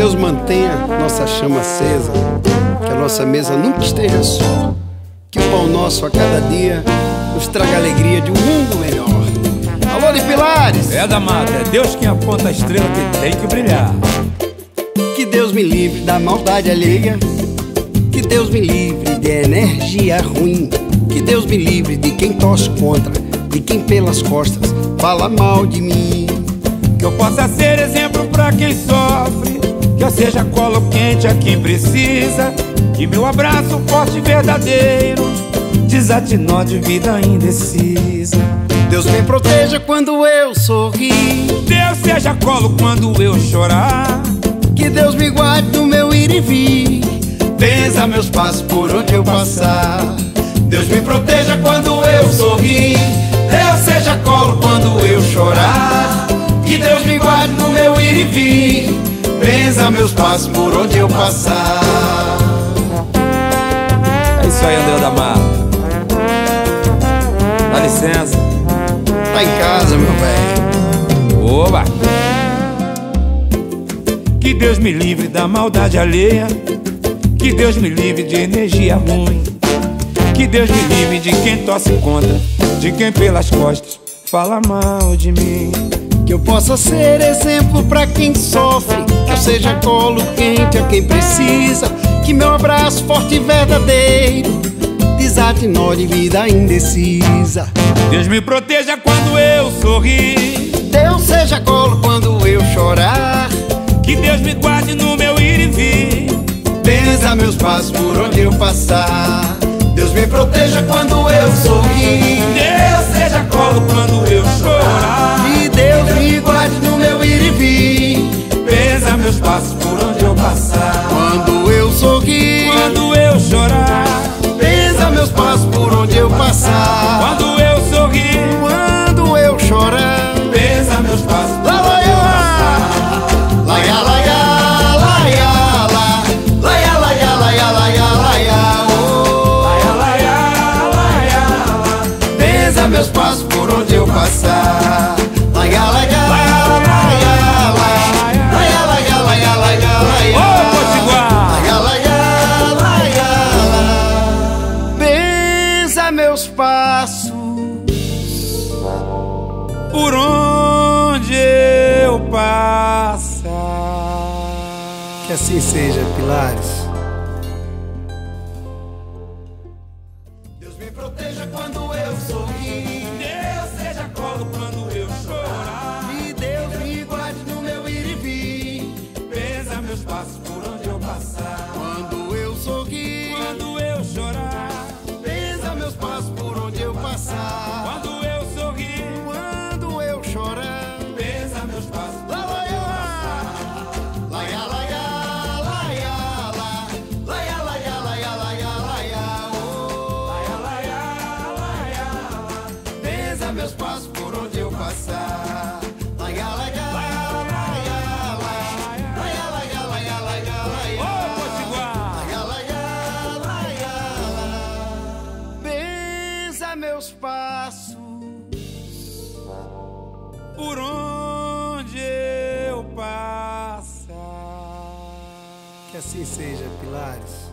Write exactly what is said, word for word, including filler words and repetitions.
Deus mantenha nossa chama acesa, que a nossa mesa nunca esteja só, que o pão nosso a cada dia nos traga a alegria de um mundo melhor. Alô de Pilares! É da mata, é Deus quem aponta a estrela que tem que brilhar. Que Deus me livre da maldade alheia, que Deus me livre de energia ruim, que Deus me livre de quem torce contra, de quem pelas costas fala mal de mim. Que eu possa ser exemplo pra quem sofre, que eu seja colo quente a quem precisa, que meu abraço forte e verdadeiro desatinó de vida indecisa. Deus me proteja quando eu sorrir, Deus seja colo quando eu chorar, que Deus me guarde do meu ir e vir, benza meus passos por onde eu passar. Deus me proteja quando eu sorrir, Deus seja colo quando eu chorar, que Deus me guarde no meu ir e vir, benza meus passos por onde eu passar. É isso aí, André da Mata. Dá licença. Tá em casa, meu velho. Oba! Que Deus me livre da maldade alheia, que Deus me livre de energia ruim, que Deus me livre de quem torce contra, de quem pelas costas fala mal de mim. Que eu possa ser exemplo pra quem sofre, que eu seja colo quente a quem precisa, que meu abraço forte e verdadeiro desatinó de vida indecisa. Deus me proteja quando eu sorrir, Deus seja colo quando eu chorar, que Deus me guarde no meu ir e vir, benza meus passos por onde eu passar. Deus me proteja quando eu sorrir, Deus seja colo quando eu chorar, e Deus me guarde no meu ir e vir, benza meus passos por onde eu passar. Quando eu sorrir, quando eu chorar, benza meus passos por onde eu passar. Quando eu sorrir, quando eu chorar, benza meus passos por lá, onde eu passar. Laia, laia, laia, lá, laia, laia, laia, laia, laia, oh. Laia, laia, laia, lá. Benza meus passos por onde eu passar. Laia, laia, laia, laia, laia, laia, laia, laia, laia. Ô, Potiguar! Laia, laia, laia, lá. Benza meus passos por onde eu passar. Que assim seja, Pilares. Deus me proteja quando eu sorrir, Deus seja colo quando eu chorar, E Deus me guarde no meu ir e vir, benza meus passos por onde eu passar. quando eu sorrir, Quando eu chorar, benza meus passos por onde eu passar. quando eu sorrir, Quando eu chorar, benza meus passos por lá, onde eu passar. laia, laia, laia, lá, laia, laia, laia, laia, laia, oh. Laia, laia, laia, lá. Benza meus passos por onde eu passar. Laia, laia, laia, laia, laia, laia, laia, laia, laia. Ô, Potiguar! Laia, laia, laia, lá. Benza meus passos Por onde eu passar. que assim seja, Pilares.